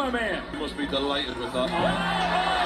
my man. You must be delighted with that.